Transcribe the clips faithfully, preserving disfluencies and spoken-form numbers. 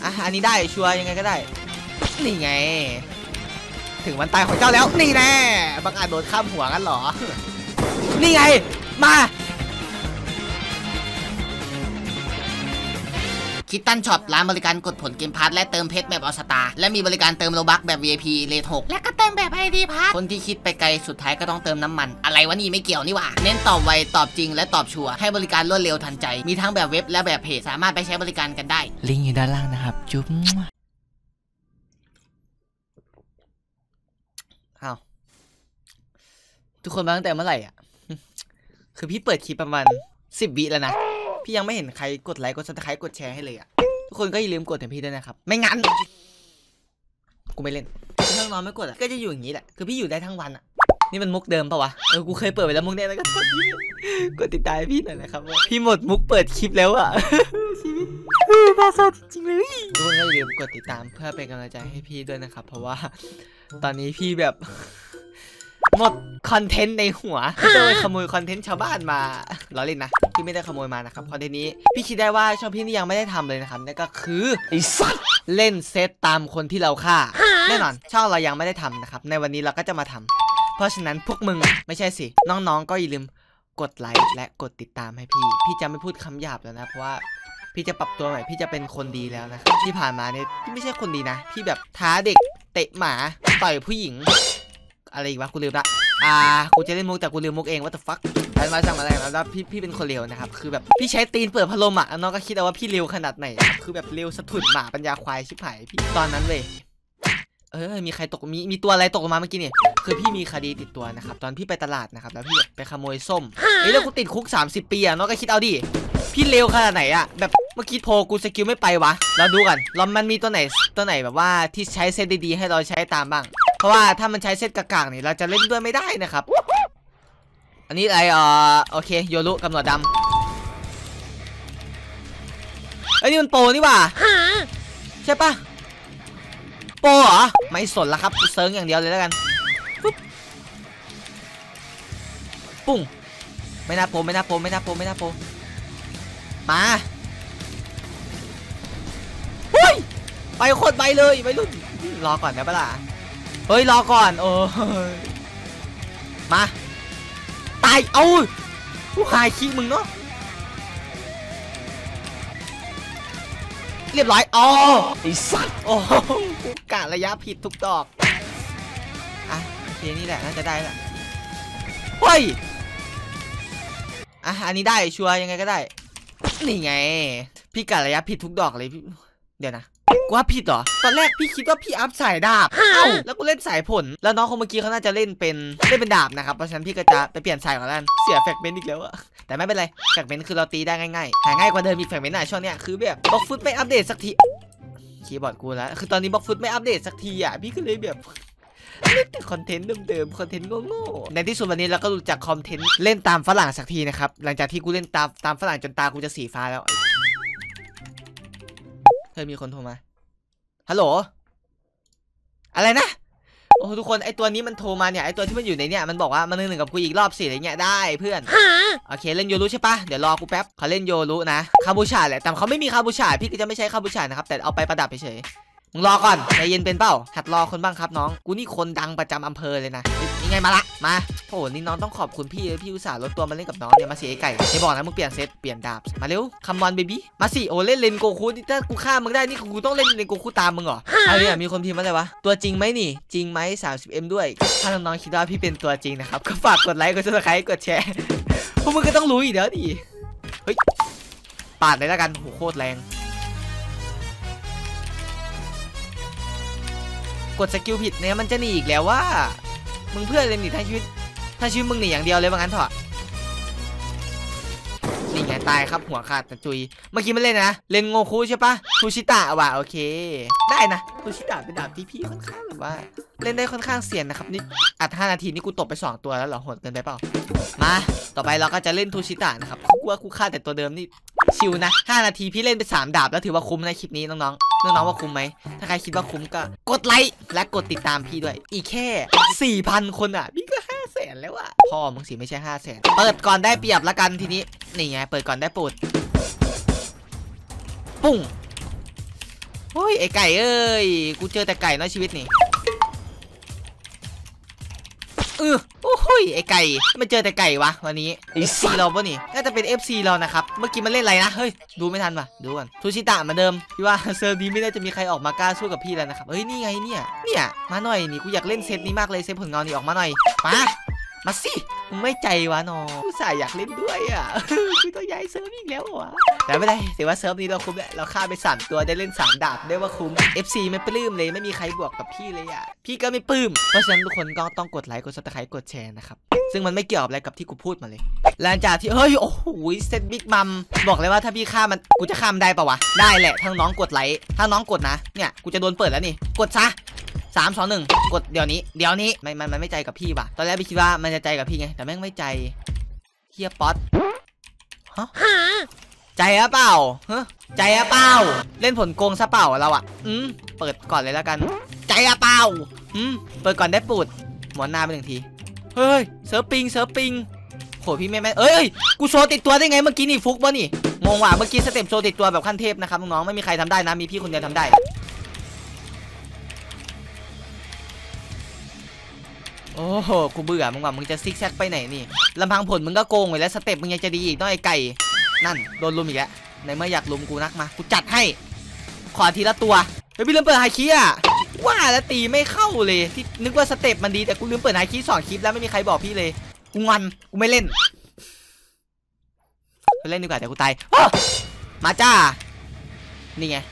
อ่ะอันนี้ได้ชัวร์ยังไงก็ได้นี่ไงถึงวันตายของเจ้าแล้วนี่แน่บังอาจโดนข้ามหัวกันหรอนี่ไงมาคิดตันช็อปร้านบริการกดผลเกมพาร์ทและเติมเพชรแบบออสตาและมีบริการเติมโลบัคแบบ วี ไอ พี เลทหกและก็เติมแบบ ไอ ดี พาร์ทคนที่คิดไปไกลสุดท้ายก็ต้องเติมน้ำมันอะไรวะนี่ไม่เกี่ยวนี่หว่าเน้นตอบไวตอบจริงและตอบชัวร์ให้บริการรวดเร็วทันใจมีทั้งแบบเว็บและแบบเพจสามารถไปใช้บริการกันได้ลิงก์อยู่ด้านล่างนะครับจุ๊บอ้าวทุกคนมาตั้งแต่เมื่อไหร่อ่ะคือพี่เปิดคลิปประมาณสิบวิแล้วนะพี่ยังไม่เห็นใครกดไลค์กดซับสไครป์กดแชร์ให้เลยอ่ะทุกคนก็อย่าลืมกดให้พี่ด้วยนะครับไม่งั้นกูไม่เล่นถ้านอนไม่กดอ่ะก็จะอยู่อย่างนี้แหละคือพี่อยู่ได้ทั้งวันอ่ะนี่มันมุกเดิมปะวะเออกูเคยเปิดไปแล้วมุกเนี่ยแล้วก็กดติดตามพี่หน่อยนะครับพี่หมดมุกเปิดคลิปแล้วอ่ะชีวิตน่าเศร้าจริงๆเลยทุกคนก็อย่าลืมกดติดตามเพื่อเป็นกำลังใจให้พี่ด้วยนะครับเพราะว่าตอนนี้พี่แบบหมดคอนเทนต์ในหัวพี่จะไปขโมยคอนเทนต์ชาวบ้านมาล้อเล่นนะพี่ไม่ได้ขโมยมานะครับคอนเทนต์นี้พี่คิดได้ว่าช่องพี่นี่ยังไม่ได้ทำเลยนะครับนั่นก็คือไอ้สัตว์เล่นเซตตามคนที่เราฆ่าแน่นอนช่องเรายังไม่ได้ทำนะครับในวันนี้เราก็จะมาทำเพราะฉะนั้นพวกมึงไม่ใช่สิน้องๆก็อย่าลืมกดไลค์และกดติดตามให้พี่พี่จะไม่พูดคำหยาบแล้วนะเพราะว่าพี่จะปรับตัวใหม่พี่จะเป็นคนดีแล้วนะที่ผ่านมาเนี่ยพี่ไม่ใช่คนดีนะพี่แบบท้าเด็กเตะหมาต่อยผู้หญิงอะไรอีกวะกูลืมละอ่ากูจะเล่นมุกแต่กูลืมมุกเองว่าแต่ฟักอะไรมาสั่งอะไรมาแล้วพี่พี่เป็นคนเร็วนะครับคือแบบพี่ใช้ตีนเปิดพัดลมอ่ะน้องก็คิดเอาว่าพี่เร็วขนาดไหนคือแบบเร็วสะทุดหมาปัญญาควายชิบหายพี่ตอนนั้นเลยเออมีใครตกมีมีตัวอะไรตกลงมาเมื่อกี้เนี่ยคือพี่มีคดีติดตัวนะครับตอนพี่ไปตลาดนะครับแล้วพี่ไปขโมยส้มเฮ้ยแล้วกูติดคุกสามสิบปีอ่ะน้องก็คิดเอาดิพี่เร็วขนาดไหนอ่ะแบบเมื่อกี้โพกูสกิลไม่ไปวะเราดูกันเรามันมีตัวไหนตัวไหนแบบว่าที่ใช้เซตดีๆให้เราใช้ตามบ้างเพราะว่าถ้ามันใช้เซตกากๆนี่เราจะเล่นด้วยไม่ได้นะครับอันนี้อะไรเอ่อโอเคโยรุกำหนดดำไอ้นี่มันโปนี่ว่ะใช่ปะโปเหรอไม่สนละครับเซิร์งอย่างเดียวเลยแล้วกันปุ๊บปุ้งไม่น่าโปไม่น่าโปไม่น่าโปไม่น่าโปมาเฮ้ยไปโคตรไปเลยไปรุ่นรอก่อนนะเปล่าเฮ้ยรอก่อนโอ้มาตายเอากูหายขี้มึงเนาะเรียบร้อยอ๋อไอ้สัตว์โอ้กูกะระยะผิดทุกดอกอ่ะโอเคนี่แหละน่าจะได้แหละเฮ้ยอ่ะอันนี้ได้ชัวร์ยังไงก็ได้นี่ไงพี่กะระยะผิดทุกดอกเลยพี่เดี๋ยวนะกูว่าผิดเหรอตอนแรกพี่คิดว่าพี่อัพสายดาบเอ้าแล้วกูเล่นสายผลแล้วน้องคนเมื่อกี้เขาน่าจะเล่นเป็นเล่นเป็นดาบนะครับเพราะฉะนั้นพี่ก็จะไปเปลี่ยนสายก่อนแล้วเสียแฟกเมนต์อีกแล้วอะแต่ไม่เป็นไรแฟกเมนต์คือเราตีได้ง่ายๆหาง่ายกว่าเดิมมีแฟกเมนต์หน่อยช่วงเนี้ยคือแบบบล็อกฟุตไม่อัปเดตสักทีคีย์บอร์ดกูแล้วคือตอนนี้บล็อกฟุตไม่อัปเดตสักทีอ่ะพี่ก็เลยแบบเล่นแต่คอนเทนต์เดิมๆคอนเทนต์โง่ๆในที่สุดวันนี้เราก็รู้จักคอนเทนต์เล่นตามฝรั่งสักทีนะครับหลังจากที่กูเล่นตามตามฝรั่งจนตากูจะสีฟ้าแล้วเฮ้ยมีคนโทรมาฮัลโหลอะไรนะโอ้ทุกคนไอตัวนี้มันโทรมาเนี่ยไอตัวที่มันอยู่ในเนี่ยมันบอกว่ามันหนึ่งหนึ่งกับกูอีกรอบสิอะไรเงี้ยได้เพื่อนโอเคเล่นโยรุใช่ปะเดี๋ยวรอกูแป๊บเขาเล่นโยรุนะคาบูชาแหละแต่เขาไม่มีคาบูชาพี่ก็จะไม่ใช้คาบูชานะครับแต่เอาไปประดับเฉยมึงรอก่อนใจเย็นเป็นเปล่าหัดรอคนบ้างครับน้องกูนี่คนดังประจำอำเภอเลยนะยังไงมาละมาโอ้นี่น้องต้องขอบคุณพี่พี่อุตส่าห์ลดตัวมาเล่นกับน้องเนี่ยมาสิไอ้ไก่ไม่บอกนะมึงเปลี่ยนเซตเปลี่ยนดาบมาเร็วคัมมอนเบบี้มาสิโอ้เล่นเลนโกคุนี่ถ้ากูฆ่ามึงได้นี่กูต้องเล่นเลนโกคุตามมึงเหรออะไรเนี่ยมีคนพิมพ์อะไรวะตัวจริงไหมนี่จริงไหม สามสิบเอ็ม ด้วยถ้าน้องๆคิดว่าพี่เป็นตัวจริงนะครับก็ฝากกดไลค์กดซับสไครต์กดแชร์พวกมึงก็ต้องรู้อีกแล้วดิเฮ้ยปาดเลยแล้วกันโหโคตรแรงกดสกิลผิดเนี่ยมันจะหนีอีกแล้วว่ามึงเพื่อนเลยหนีทั้งชีวิตถ้าชีวิตมึงหนีอย่างเดียวเลยว่างั้นเถอะนี่ไงตายครับหัวขาดแต่จุยเมื่อกี้มันเล่นนะเล่นโงคุใช่ปะทูชิตะว่ะโอเคได้นะทูชิตะเป็นดาบที่พี่ค่อนข้างแบบว่าเล่นได้ค่อนข้างเสี่ยงนะครับนี่อัดห้านาทีนี่กูตบไปสองตัวแล้วเหรอโหดเกินไปเปล่ามาต่อไปเราก็จะเล่นทูชิตะนะครับกูว่ากูฆ่าแต่ตัวเดิมนี่ชิวนะห้านาทีพี่เล่นไปสามดาบแล้วถือว่าคุ้มในคลิปนี้น้องๆน้องๆว่าคุ้มไหมถ้าใครคิดว่าคุ้มก็กดไลค์และกดติดตามพี่ด้วยอีกแค่ สี่พัน คนอ่ะพี่ก็ห้าแสนแล้วอ่ะพ่อมึงสิไม่ใช่ห้าแสนเปิดก่อนได้เปรียบละกันทีนี้นี่ไงเปิดก่อนได้ปูดปุ้งโอ้ยไอไก่เอ้ยกูเจอแต่ไก่น้อยชีวิตนี่เออโอ้ยไอไก่ไม่เจอแต่ไก่วะวันนี้ เอฟ ซี เราปะนี่น่าจะเป็น เอฟ ซี เรานะครับเมื่อกี้มันเล่นอะไรนะเฮ้ยดูไม่ทันว่ะดูก่อนทูชิตะเหมือนเดิมพี่ว่าเซิร์ฟนี้ไม่น่าจะมีใครออกมากล้าสู้กับพี่แล้วนะครับเฮ้ยนี่ไงเนี่ยเนี่ยมาหน่อยนี่กูอยากเล่นเซตนี้มากเลยเซตผลงานนี่ออกมาหน่อยมามาสิมึงไม่ใจวะน้องกูสายอยากเล่นด้วยอ่ะกูต้องย้ายเซิร์ฟอีกแล้ววะแต่ไม่ได้ถือว่าเซิร์ฟนี้เราคุ้มแล้วเราฆ่าไปสามตัวได้เล่นสามดาบได้ว่าคุ้ม เอฟ ซี ไม่ปลื้มเลยไม่มีใครบวกกับพี่เลยอ่ะพี่ก็ไม่ปลื้มเพราะฉะนั้นทุกคนก็ต้องกดไลค์กดซับสไครต์กดแชร์นะครับซึ่งมันไม่เกี่ยวกับอะไรกับที่กูพูดมาเลยหลังจากที่เฮ้ยโอ้โหเซตบิ๊กมัมบอกเลยว่าถ้าพี่ฆ่ามันกูจะฆ่ามันได้ปะวะได้แหละถ้าน้องกดไลค์ถ้าน้องกดนะเนี่ยกูจะโดนเปิดแล้วนี่กดซะสามสองหนึ่งกดเดี๋ยวนี้เดี๋ยวนี้มันมันมันไม่ใจกับพี่ว่ะตอนแรกพี่คิดว่ามันจะใจกับพี่ไงแต่แม่งไม่ใจเฮียป๊อตฮะใจอะเปล่าฮะใจอะเปล่าเล่นผลโกงซะเปล่าเราอะอืมเปิดก่อนเลยแล้วกันใจอะเปล่าอืมเปิดก่อนได้ปูดหมอนหน้าไปหนึ่งทีเฮ้ยเซิร์ฟปิงเซิร์ฟปิงโหพี่ไม่แม่เอ้ยกูโชว์ติดตัวได้ไงเมื่อกี้นี่ฟุกวะนี่งงว่ะเมื่อกี้สเต็ปโชว์ติดตัวแบบขั้นเทพนะครับน้องๆไม่มีใครทำได้นะมีพี่คนเดียวทำได้โอ้โหกูเบื่อมึงว่ะมึงจะซิกแซกไปไหนนี่ลำพังผลมึงก็โกงไปแล้วสเต็ปมึงยังจะดีอีกน้อยไก่นั่นโดนลุมอีกแล้วในเมื่ออยากลุมกูนักมากูจัดให้ขอทีละตัวเฮ้ยพี่ลืมเปิดไฮคีอ่ะว่าแล้วตีไม่เข้าเลยที่นึกว่าสเต็ปมันดีแต่กูลืมเปิดไฮคีสองคลิปแล้วไม่มีใครบอกพี่เลยกูงอนกูไม่เล่นไปเล่นดีกว่าแต่กูตายมาจ้านี่ไง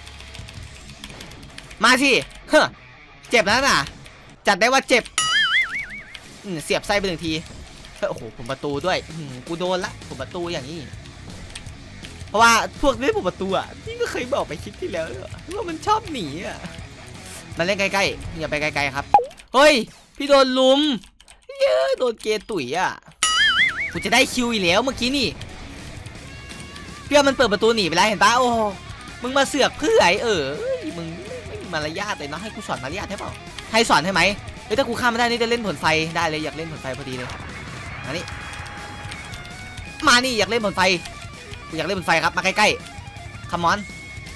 มาสิเฮ้อเจ็บแล้วน่ะจัดได้ว่าเจ็บเสียบไส้ไปหนึ่งทีโอ้โหผมประตูด้วยกูโดนละผมประตูอย่างนี้เพราะว่าพวกเล่นผมประตูอ่ะพี่ก็เคยบอกไปคลิปที่แล้วว่ามันชอบหนีอ่ะมันเล่นใกล้ๆอย่าไปไกลๆครับเฮ้ยพี่โดนลุมเยอะโดนเกตุ๋ยอ่ะกูจะได้คิวอีกแล้วเมื่อกี้นี่เพื่อนมันเปิดประตูหนีไปแล้วเห็นปะโอ้มึงมาเสือกเพื่อไอเออมึงไม่มีมารยาทเลยเนาะให้กูสอนมารยาทให้เปล่าให้สอนให้ไหมเฮ้ยถ้ากูข้ามไม่ได้นี่จะเล่นผลไฟได้เลยอยากเล่นผลไฟพอดีเลยมานี่มานี่อยากเล่นผลไฟกูอยากเล่นผลไฟครับมาใกล้ๆคัมมอน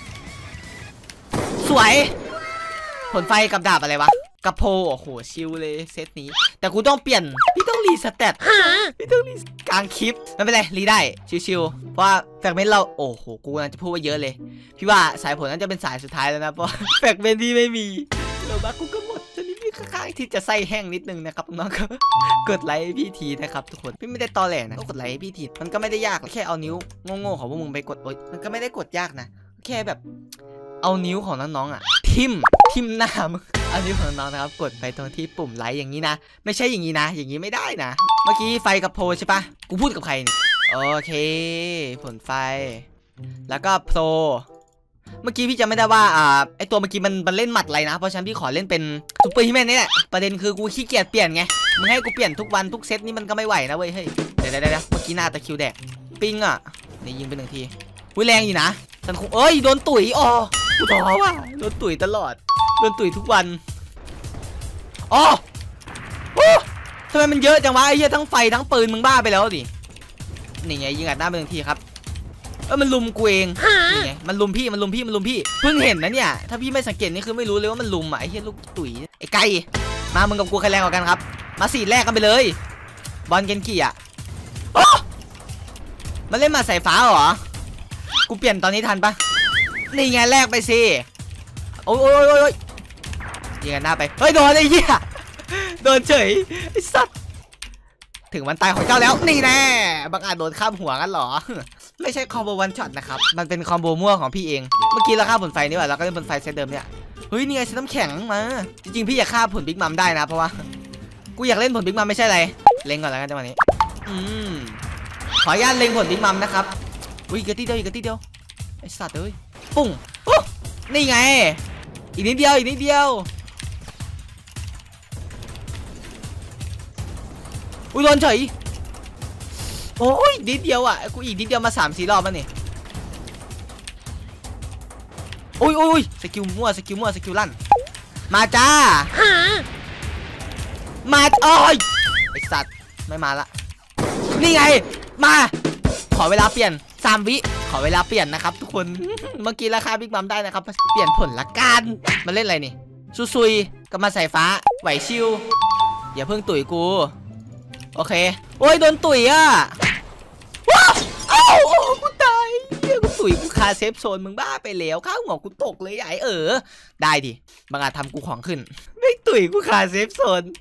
สวยผลไฟกับดาบอะไรวะกับโพโอ้โหชิลเลยเซตนี้แต่กูต้องเปลี่ยนพี่ต้องรีสเตตพี่ต้องรีกลางคลิปไม่เป็นไรรีได้ชิวๆเพราะว่าแฟกเมนต์เราโอ้โหกูน่าจะพูดว่าเยอะเลยพี่ว่าสายผลนั้นจะเป็นสายสุดท้ายแล้วนะเพราะแฟกเมนต์ที่ไม่มีเราบ้ากูก็หมดจะนี่พี่ข้างๆที่จะไส้แห้งนิดนึงนะครับน้องก็กดไลค์พี่ทีนะครับทุกคนพี่ไม่ได้ตอแหลนะก็กดไลค์พี่ทีมันก็ไม่ได้ยากแค่เอานิ้วโง่ๆของพวกมึงไปกดโอ๊ยมันก็ไม่ได้กดยากนะแค่แบบเอานิ้วของน้องๆอ่ะทิมทิมหน้ามึงเอานิ้วของน้องนะครับกดไปตรงที่ปุ่มไลค์อย่างนี้นะไม่ใช่อย่างนี้นะอย่างนี้ไม่ได้นะเมื่อกี้ไฟกับโพใช่ปะกูพูดกับใครนี่โอเคผลไฟแล้วก็โพเมื่อกี้พี่จำไม่ได้ว่าอ่าไอตัวเมื่อกี้มันมันเล่นหมัดอะไรนะเพราะฉะนั้นพี่ขอเล่นเป็นซุปเปอร์ฮีแมนนี่แหละประเด็นคือกูขี้เกียจเปลี่ยนไงมึงให้กูเปลี่ยนทุกวันทุกเซตนี่มันก็ไม่ไหวนะเว้ยเฮ้ยเดี๋ยวเดี๋ยวเมื่อกี้หน้าตะคิวแดกปิ้งอ่ะนี่ยิงไปหนึ่งทีวิ่งแรงอยู่นะสันคงเอ้ยโดนตุ๋ยอ๋อกูท้อว่ะโดนตุ๋ยตลอดโดนตุ๋ยทุกวันอ๋อโอ้ทำไมมันเยอะจังวะไอ้เหี้ยทั้งไฟทั้งปืนมึงบ้าไปแล้วดินี่ไงยิงอัดหน้าไปหนึ่งทีครับเออมันลุมกูเองนี่ไงมันลุมพี่มันลุมพี่มันลุมพี่เพิ่งเห็นนะเนี่ยถ้าพี่ไม่สังเกตนี่คือไม่รู้เลยว่ามันลุมอ่ะไอ้เหี้ยลูกตุ๋ยไอ้ไก่มามึงกับกูใครแรงกว่ากันครับมาสี่แรกกันไปเลยบอลเกนกี้อ่ะโอ้มันเล่นมาใส่ฟ้าเหรอกูเปลี่ยนตอนนี้ทันปะนี่ไงแรกไปสิโอ้ยโอ้ยโอ้ยยิงกันหน้าไปเฮ้ยโดนไอ้เหี้ยโดนเฉยไอ้สัตว์ถึงวันตายของเจ้าแล้วนี่แน่บางอาจโดนข้ามหัวกันหรอไม่ใช่คอมโบวันช็อตนะครับมันเป็นคอมโบมั่วของพี่เองเมื่อกี้เราฆ่าผลไฟนี่หว่าเราก็เล่นผลไฟเซตเดิมเนี่ยเฮ้ยนี่ไงเซตน้ำแข็งมาจริงๆพี่อยากฆ่าผลบิ๊กมัมได้นะเพราะว่ากูอยากเล่นผลบิ๊กมัมไม่ใช่อะไรเล็งก่อนแล้วกันจังหวะนี้อืมขออนุญาตเล็งผลบิ๊กมัมนะครับอุ้ยกระตี้เดียวอีกกระตี้เดียวไอ้สัตว์เอ้ยปุ้งนี่ไงอีกนิดเดียวอีกนิดเดียวอุ้ยโดนเฉยโอ้ยนิดเดียวอ่ะกูอีกนิดเดียวมาสามสี่รอบแล้วนี่โอ้ยโอ้ยสกิลมั่วสกิลมั่วสกิลลั่นมาจ้ามาโอ้ยไอสัตว์ไม่มาละนี่ไงมาขอเวลาเปลี่ยนสามวิขขอเวลาเปลี่ยนนะครับทุกคนเมื่อกี้ราคาบิ๊กมัมได้นะครับเปลี่ยนผลละกันมาเล่นอะไรนี่ซุซุยกับมาสายฟ้าไหวชิวอย่าเพิ่งตุ๋ยกูโอเคโอ้ยโดนตุ๋ยอ่ะว้าวเอ้าโอ้กูตายเฮียกูตุ๋ยกูคาเซฟโซนมึงบ้าไปแล้วข้าวหัวกูตกเลยไอ้เออได้ดิบางอาจทำกูของขึ้นไม่ตุ๋ยกูคาเซฟโซน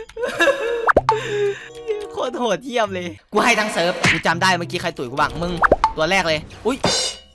โคตรโหดเยี่ยมเลยกูให้ทั้งเซิร์ฟกูจำได้เมื่อกี้ใครตุ๋ยกูบ้างมึงตัวแรกเลยอุ้ย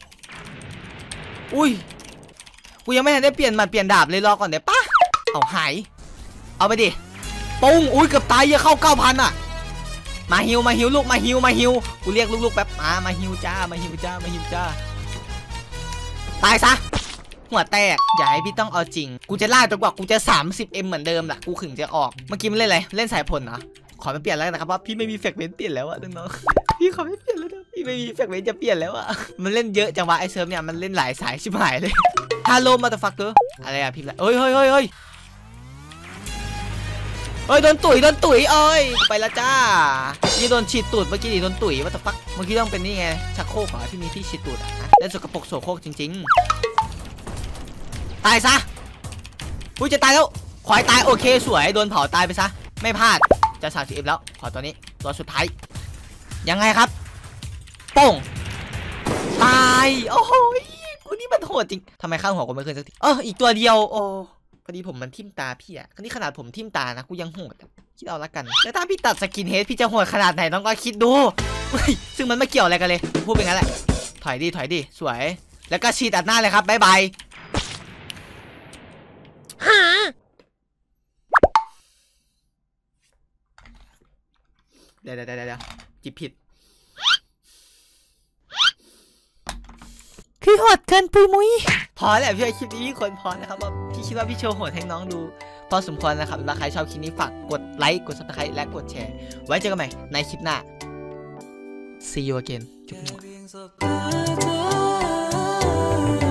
อุ้ยกูยังไม่ทันได้เปลี่ยนหมัดเปลี่ยนดาบเลยรอก่อนเดี๋ยวปะเอาหายเอาไปดิปุ้งอุ้ยเกือบตายเยอะเข้าเก้าพันอ่ะมาฮิวมาฮิวลูกมาฮิวมาฮิวกูเรียกลูกๆแป๊บมามาฮิวจ้ามาฮิวจ้ามาฮิวจ้าตายซะหัวแตกอย่าให้พี่ต้องเอาจริงกูจะล่าจนกว่ากูจะ สามสิบเอ็ม เหมือนเดิมแหละกูถึงจะออกเมื่อกี้มันเล่นอะไรเล่นสายผลเหรอขอไม่เปลี่ยนแล้วนะครับว่าพี่ไม่มีแฟกเมนต์เปลี่ยนแล้วอะน้องๆพี่ขอไม่เปลี่ยนแล้วนะพี่ไม่มีแฟกเมนต์จะเปลี่ยนแล้วอะมันเล่นเยอะจังวะไอเซิร์ฟเนี่ยมันเล่นหลายสายชิบหายเลยฮัลโหลมาตาฟักเกอร์อะไรอะพี่เฮ้ยเฮ้ยเฮ้ยเฮ้ยเฮ้ยโดนตุ๋ยโดนตุ๋ยเอ้ยไปแล้วจ้ายี่โดนฉีดตูดเมื่อกี้ดิโดนตุ๋ยว่าแต่ฟักเมื่อกี้ต้องเป็นนี่ไงชักโครกเหรอที่มีที่ฉีดตูดอะเล่นสกปรกโสโครกจริงๆตายซะอุ้ยจะตายแล้วขอให้ตายโอเคสวยโดนเผาตายไปซะไม่พลาดจะสามสิบเอ็มแล้วขอตัวนี้ตัวสุดท้ายยังไงครับโป่งตายโอ้โหกูนี่มันโหดจริงทำไมข้างหัวกูไม่ขึ้นสักทีเอออีกตัวเดียวโอ้พอดีผมมันทิ่มตาพี่อะนี่ขนาดผมทิ่มตานะกูยังโหดคิดเอาละกันแล้วถ้าพี่ตัดสกินเฮดพี่จะโหดขนาดไหนน้องก็คิดดูซึ่งมันไม่เกี่ยวอะไรกันเลยพูดเป็นงั้นแหละถอยดิถอยดิสวยแล้วก็ฉีดอัดหน้าเลยครับบ๊ายบายเดี๋ยวเดี๋ยวเดี๋ยวจิบผิดคือโหดเกินปุยมุ้ยพอแล้วพี่คลิปนี้มีคนพอนะครับว่าพี่คิดว่าพี่โชว์โหดให้น้องดูพอสมควรนะครับถ้าใครชอบคลิปนี้ฝากกดไลค์กดซับสไครต์และกดแชร์ไว้เจอกันใหม่ในคลิปหน้า see you again